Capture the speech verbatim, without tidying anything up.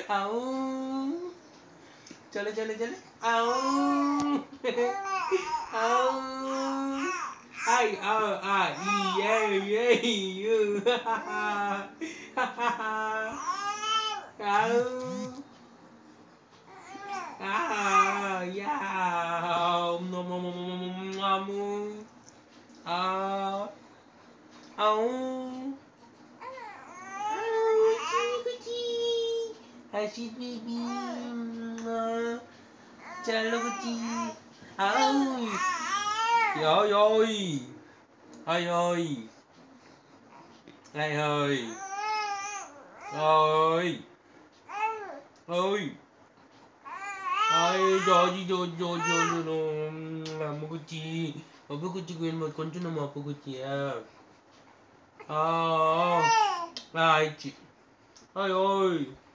Au. Chale, chale, chale. Au. Au. Ai, à, à, i, ei, ei, u. Au. Ah, yeah. Nom, nom, nom, nom, nom, nom. Ah. Au. Harsith baby. Chalo kecil. Au. Ôi ôi. Ôi ôi. Này ơi. Ôi. Ôi. Ay, Georgie, Georgie, Georgie, Georgie, apa kucing? Apa kucing yang buat kunci nama apa kucing ya? Ah, ay, ay, ay.